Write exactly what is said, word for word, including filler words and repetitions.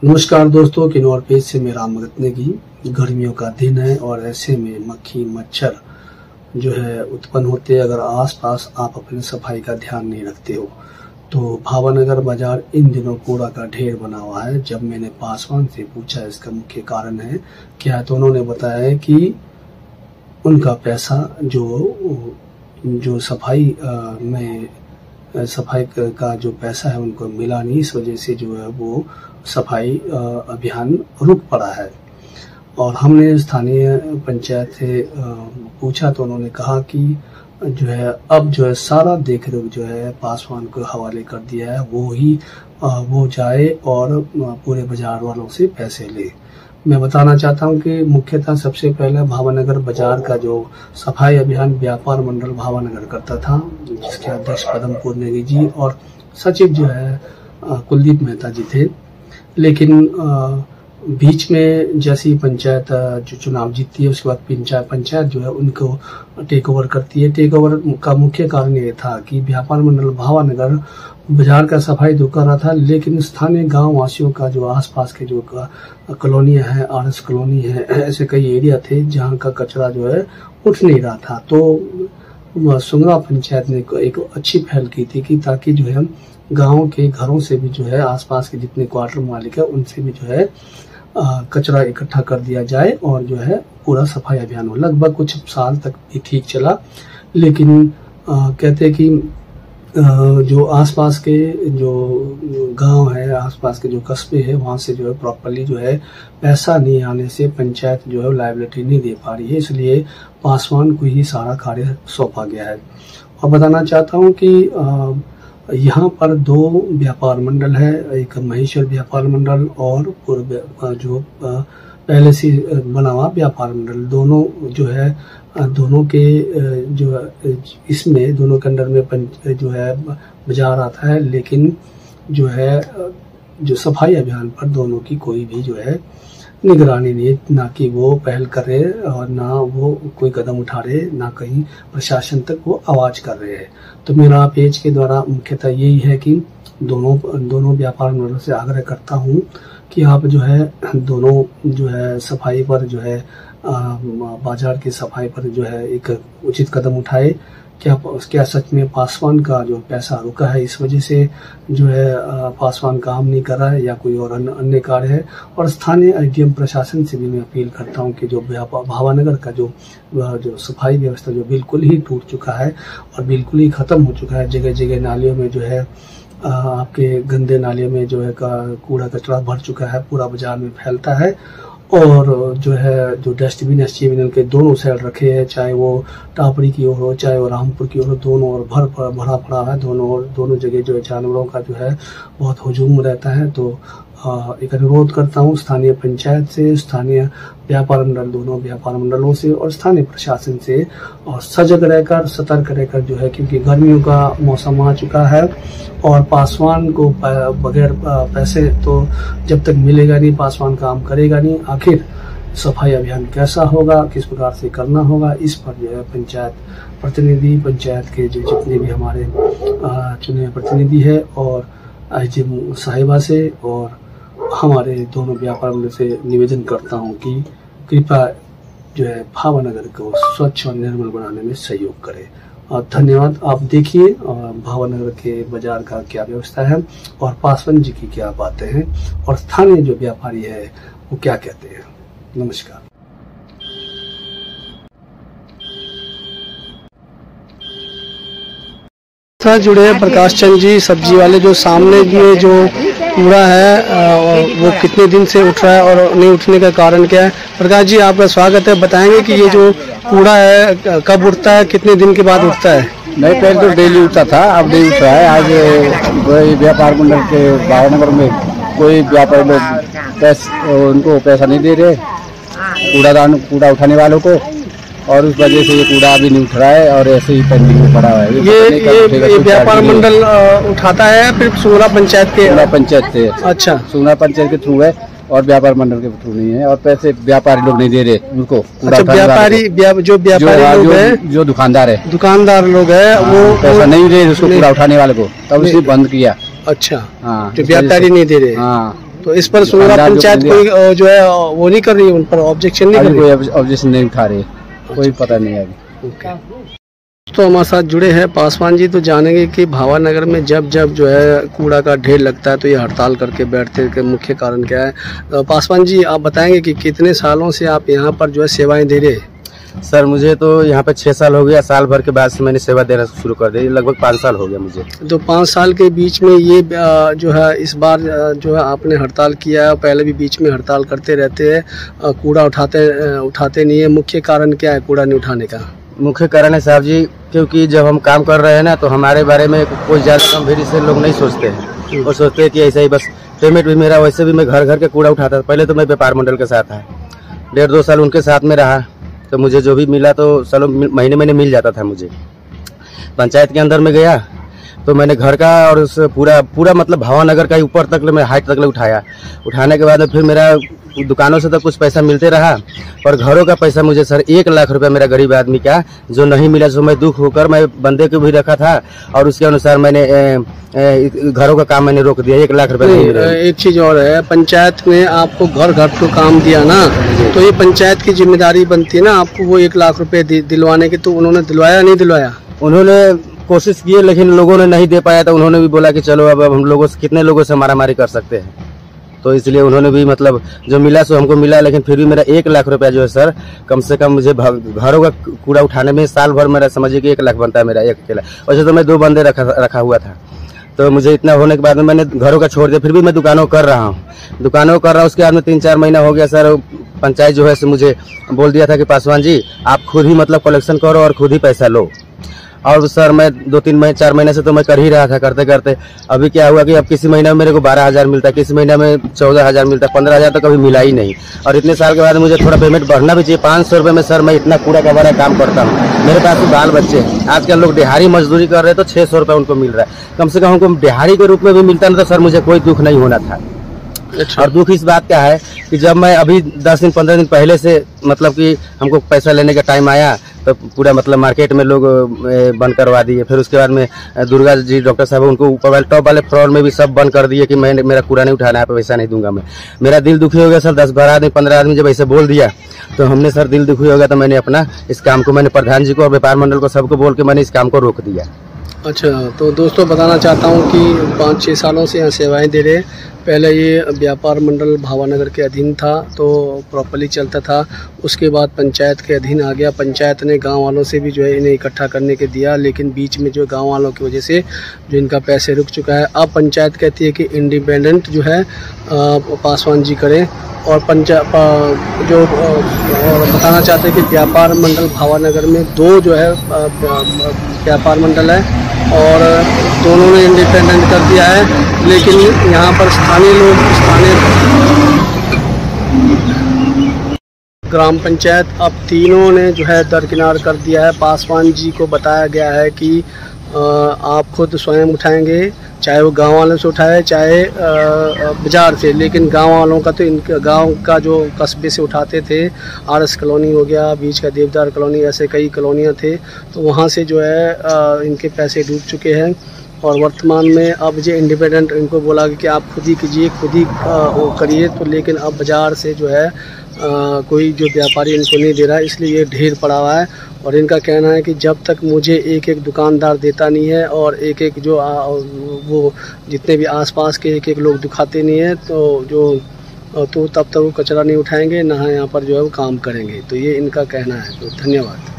नमस्कार दोस्तों, किन्नौर पेज से मैं राम रत्ने की। गर्मियों का दिन है और ऐसे में मक्खी मच्छर जो है उत्पन्न होते हैं अगर आसपास आप अपनी सफाई का ध्यान नहीं रखते हो। तो भावानगर बाजार इन दिनों कूड़ा का ढेर बना हुआ है। जब मैंने पासवान से पूछा इसका मुख्य कारण है क्या, तो उन्होंने बताया है कि उनका पैसा जो जो सफाई में सफाई का जो पैसा है उनको मिला नहीं, इस वजह से जो है वो सफाई अभियान रुक पड़ा है। और हमने स्थानीय पंचायत से पूछा तो उन्होंने कहा कि जो है अब जो है सारा देख रेख जो है पासवान को हवाले कर दिया है, वो ही वो जाए और पूरे बाजार वालों से पैसे ले। मैं बताना चाहता हूं कि मुख्यतः सबसे पहले भावानगर बाजार का जो सफाई अभियान व्यापार मंडल भावानगर करता था, जिसके अध्यक्ष पदमपुर नेगी जी और सचिव जो है कुलदीप मेहता जी थे। लेकिन बीच में जैसी पंचायत जो चुनाव जीतती है उसके बाद पंचायत पंचायत जो है उनको टेक ओवर करती है। टेक ओवर का मुख्य कारण ये था कि व्यापार मंडल भावानगर बाजार का सफाई तो कर रहा था, लेकिन स्थानीय गांव वासियों का जो आसपास के जो कॉलोनियां हैं, आरएस कॉलोनी है, ऐसे कई एरिया थे जहां का कचरा जो है उठ नहीं रहा था। तो सुंगरा पंचायत ने एक अच्छी पहल की थी कि ताकि जो है गांव के घरों से भी जो है आसपास के जितने क्वार्टर मालिक है उनसे भी जो है आ, कचरा इकट्ठा कर दिया जाए और जो है पूरा सफाई अभियान हो। लगभग कुछ साल तक भी ठीक चला, लेकिन आ, कहते कि आ, जो आसपास के जो गांव है, आसपास के जो कस्बे है, वहां से जो है प्रॉपर्ली जो है पैसा नहीं आने से पंचायत जो है लायबिलिटी नहीं दे पा रही है, इसलिए पासवान को ही सारा कार्य सौंपा गया है। और बताना चाहता हूं कि आ, यहाँ पर दो व्यापार मंडल है, एक महेश्वर व्यापार मंडल और पूर्व जो पहले से बना हुआ व्यापार मंडल, दोनों जो है दोनों के जो इसमें दोनों के अंडर में जो है बाजार आता है, लेकिन जो है जो सफाई अभियान पर दोनों की कोई भी जो है निगरानी नहीं, ना कि वो पहल कर रहे और ना वो कोई कदम उठा रहे, ना कहीं प्रशासन तक वो आवाज कर रहे हैं। तो मेरा पेज के द्वारा मुख्यतः यही है कि दोनों दोनों व्यापार मंडल से आग्रह करता हूं कि आप जो है दोनों जो है सफाई पर जो है बाजार की सफाई पर जो है एक उचित कदम उठाए। क्या क्या सच में पासवान का जो पैसा रुका है इस वजह से जो है पासवान काम नहीं कर रहा है या कोई और अन्य कार्य है। और स्थानीय एडीएम प्रशासन से भी मैं अपील करता हूं कि जो भावानगर का जो जो सफाई व्यवस्था जो बिल्कुल ही टूट चुका है और बिल्कुल ही खत्म हो चुका है। जगह जगह नालियों में जो है आपके गंदे नालियों में जो है कूड़ा कचरा भर चुका है, पूरा बाजार में फैलता है। और जो है जो डस्टबिन एसटीबिन के दोनों साइड रखे हैं, चाहे वो टापड़ी की ओर हो चाहे वो रामपुर की ओर हो, दोनों ओर भर भरा पड़ा है। दोनों ओर दोनों जगह जो है जानवरों का जो है बहुत हुजूम रहता है। तो एक अनुरोध करता हूँ स्थानीय पंचायत से, स्थानीय व्यापार मंडल, दोनों व्यापार मंडलों से और स्थानीय प्रशासन से, और सजग रहकर सतर्क रहकर जो है, क्योंकि गर्मियों का मौसम आ चुका है और पासवान को बगैर पैसे तो जब तक मिलेगा नहीं, पासवान काम करेगा नहीं। आखिर सफाई अभियान कैसा होगा, किस प्रकार से करना होगा, इस पर जो है पंचायत प्रतिनिधि, पंचायत के जो जितने भी हमारे चुने प्रतिनिधि है और आईजीएम साहिबा से और हमारे दोनों व्यापार मंडल से निवेदन करता हूं कि कृपया जो है भावानगर को स्वच्छ और निर्मल बनाने में सहयोग करें। और धन्यवाद। आप देखिए भावानगर के बाजार का क्या व्यवस्था है और पासवान जी की क्या बातें हैं और स्थानीय जो व्यापारी है वो क्या कहते हैं। नमस्कार। जुड़े हैं प्रकाश चंद जी, सब्जी वाले। जो सामने में जो कूड़ा है वो कितने दिन से उठ रहा है और नहीं उठने का कारण क्या है? प्रकाश जी आपका स्वागत है। बताएंगे कि ये जो कूड़ा है कब उठता है, कितने दिन के बाद उठता है? नहीं, पहले तो डेली उठता था, अब नहीं उठ रहा है। आज कोई व्यापार मंडल के भावनगर में कोई व्यापारी लोग पैसे उनको पैसा नहीं दे रहे कूड़ादान कूड़ा उठाने वालों को, और उस वजह से ये कूड़ा अभी नहीं उठ रहा है और ऐसे ही पेंडिंग में पड़ा हुआ है। ये ये, ये व्यापार मंडल उठाता है फिर सुंगरा पंचायत के सुंगरा पंचायत से? अच्छा, सुंगरा पंचायत के थ्रू है और व्यापार मंडल के थ्रू नहीं है, और पैसे व्यापारी लोग नहीं दे रहे उनको। अच्छा, व्यापारी जो व्यापारी लोग हैं, जो दुकानदार है दुकानदार लोग है वो पैसा नहीं दे रहे उसको कूड़ा उठाने वाले को, तब उसे बंद किया। अच्छा, हाँ, जो व्यापारी नहीं दे रहे। हाँ, तो इस पर सोनरा पंचायत कोई अ, जो है अ, वो नहीं कर रही है, उन पर ऑब्जेक्शन नहीं कर अभी रही है? कोई ऑब्जेक्शन नहीं उठा रहे, कोई पता नहीं है अभी। तो हमारे साथ जुड़े हैं पासवान जी, तो जानेंगे कि भावानगर में जब जब जो है कूड़ा का ढेर लगता है तो ये हड़ताल करके बैठते हैं, कि मुख्य कारण क्या है? अ, पासवान जी आप बताएंगे कि कितने सालों से आप यहाँ पर जो है सेवाएं दे रहे हैं? सर मुझे तो यहाँ पे छः साल हो गया, साल भर के बाद से मैंने सेवा देना शुरू कर दी, लगभग पाँच साल हो गया मुझे। तो पाँच साल के बीच में ये अ, जो है इस बार अ, जो है आपने हड़ताल किया है, पहले भी बीच में हड़ताल करते रहते हैं, अ, कूड़ा उठाते अ, उठाते नहीं है, मुख्य कारण क्या है कूड़ा नहीं उठाने का? मुख्य कारण है साहब जी, क्योंकि जब हम काम कर रहे हैं ना तो हमारे बारे में कोई ज़्यादा गंभीर से लोग नहीं सोचते हैं, वो सोचते हैं कि ऐसा ही बस पेमेंट भी मेरा, वैसे भी मैं घर घर के कूड़ा उठाता था। पहले तो मैं व्यापार मंडल के साथ था, डेढ़ दो साल उनके साथ में रहा, तो मुझे जो भी मिला तो सालों महीने महीने मिल जाता था। मुझे पंचायत के अंदर में गया तो मैंने घर का और उस पूरा पूरा मतलब भावानगर का ही ऊपर तक मैं हाइट तक उठाया। उठाने के बाद में फिर मेरा दुकानों से तो कुछ पैसा मिलते रहा, और घरों का पैसा मुझे सर एक लाख रुपया मेरा गरीब आदमी का जो नहीं मिला, जो मैं दुख होकर मैं बंदे को भी रखा था और उसके अनुसार मैंने ए, ए, घरों का काम मैंने रोक दिया। एक लाख रुपया नहीं मिला। एक चीज और है, पंचायत ने आपको घर घर को काम दिया ना, तो ये पंचायत की जिम्मेदारी बनती है ना आपको वो एक लाख रुपए दिलवाने की, तो उन्होंने दिलवाया नहीं दिलवाया? उन्होंने कोशिश की लेकिन लोगों ने नहीं दे पाया, तो उन्होंने भी बोला कि चलो अब हम लोगों से कितने लोगों से मारामारी कर सकते हैं, तो इसलिए उन्होंने भी मतलब जो मिला सो हमको मिला। लेकिन फिर भी मेरा एक लाख रुपया जो है सर, कम से कम मुझे घरों का कूड़ा उठाने में साल भर मेरा समझिए कि एक लाख बनता है मेरा एक अकेला। वैसे तो मैं दो बंदे रखा रखा हुआ था, तो मुझे इतना होने के बाद में मैंने घरों का छोड़ दिया। फिर भी मैं दुकानों कर रहा हूँ, दुकानों कर रहा हूँ। उसके बाद में तीन चार महीना हो गया सर, पंचायत जो है से मुझे बोल दिया था कि पासवान जी आप खुद ही मतलब कलेक्शन करो और खुद ही पैसा लो। और सर मैं दो तीन महीने चार महीने से तो मैं कर ही रहा था, करते करते अभी क्या हुआ कि अब किसी महीने में मेरे को बारह हजार मिलता है, किसी महीने में चौदह हजार मिलता है, पंद्रह हजार तो कभी मिला ही नहीं। और इतने साल के बाद मुझे थोड़ा पेमेंट बढ़ना भी चाहिए। पाँच सौ रुपये में सर मैं इतना कूड़ा का बड़ा काम करता हूँ, मेरे पास भी बाल बच्चे हैं। आजकल लोग दिहाड़ी मजदूरी कर रहे हैं तो छः सौ रुपये उनको मिल रहा है, कम से कम हमको दिहाड़ी के रूप में भी मिलता ना तो सर मुझे कोई दुख नहीं होना था। अच्छा। और दुख इस बात का है कि जब मैं अभी दस दिन पंद्रह दिन पहले से मतलब कि हमको पैसा लेने का टाइम आया तो पूरा मतलब मार्केट में लोग बंद करवा दिए। फिर उसके बाद में दुर्गा जी डॉक्टर साहब उनको ऊपर वाले टॉप वाले फ्लोर में भी सब बंद कर दिए कि मैं मेरा कूड़ा नहीं उठाना है, पैसा नहीं दूंगा मैं। मेरा दिल दुखी हो गया सर, दस बारह आदमी पंद्रह आदमी जब ऐसे बोल दिया तो हमने सर दिल दुखी हो गया, तो मैंने अपना इस काम को मैंने प्रधान जी को और व्यापार मंडल को सबको बोल के मैंने इस काम को रोक दिया। अच्छा, तो दोस्तों बताना चाहता हूँ कि पाँच छः सालों से यहाँ सेवाएं दे रहे हैं। पहले ये व्यापार मंडल भावानगर के अधीन था तो प्रॉपर्ली चलता था, उसके बाद पंचायत के अधीन आ गया। पंचायत ने गांव वालों से भी जो है इन्हें इकट्ठा करने के दिया, लेकिन बीच में जो गांव वालों की वजह से जो इनका पैसे रुक चुका है। अब पंचायत कहती है कि इंडिपेंडेंट जो है पासवान जी करें, और पंचायत जो और बताना चाहते हैं कि व्यापार मंडल भावानगर में दो जो है व्यापार मंडल है और दोनों ने इंडिपेंडेंट कर दिया है, लेकिन यहाँ पर स्थानीय लोग स्थानीय ग्राम पंचायत अब तीनों ने जो है दरकिनार कर दिया है। पासवान जी को बताया गया है कि आप खुद स्वयं उठाएंगे, चाहे वो गांव वालों से उठाए चाहे बाजार से, लेकिन गांव वालों का तो इनका गांव का जो कस्बे से उठाते थे, आर एस कॉलोनी हो गया, बीच का देवदार कॉलोनी, ऐसे कई कॉलोनियां थे, तो वहां से जो है इनके पैसे डूब चुके हैं। और वर्तमान में अब जो इंडिपेंडेंट इनको बोला कि आप खुद ही कीजिए, खुद ही वो करिए, तो लेकिन अब बाज़ार से जो है आ, कोई जो व्यापारी इनको नहीं दे रहा है, इसलिए ये ढेर पड़ा हुआ है। और इनका कहना है कि जब तक मुझे एक एक दुकानदार देता नहीं है और एक एक जो आ, वो जितने भी आसपास के एक एक लोग दिखाते नहीं है तो जो तो तब तक वो कचरा नहीं उठाएंगे, ना यहाँ पर जो है वो काम करेंगे। तो ये इनका कहना है। तो धन्यवाद।